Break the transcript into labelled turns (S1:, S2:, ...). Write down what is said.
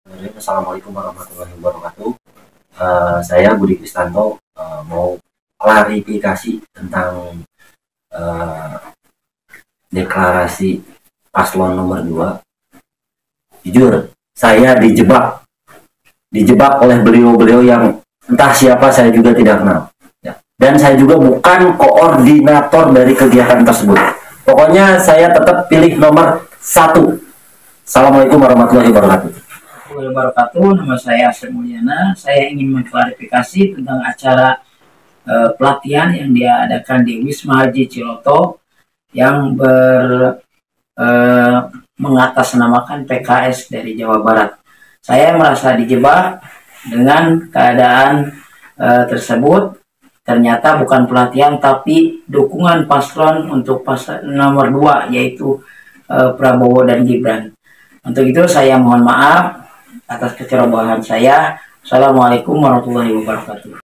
S1: Assalamualaikum warahmatullahi wabarakatuh. Saya Budi Kristanto mau klarifikasi tentang eh, deklarasi paslon nomor 2. Jujur, saya dijebak oleh beliau-beliau yang entah siapa saya juga tidak kenal. Ya. Dan saya juga bukan koordinator dari kegiatan tersebut. Pokoknya saya tetap pilih nomor 1. Assalamualaikum warahmatullahi wabarakatuh.
S2: Wabarakatuh. Nama saya Asep Mulyana. Saya ingin mengklarifikasi tentang acara pelatihan yang diadakan di Wisma Haji Ciloto yang mengatasnamakan PKS dari Jawa Barat. Saya merasa dijebak dengan keadaan tersebut. Ternyata bukan pelatihan tapi dukungan paslon untuk paslon nomor 2, yaitu Prabowo dan Gibran. Untuk itu saya mohon maaf atas kecerobohan saya. Assalamualaikum warahmatullahi wabarakatuh.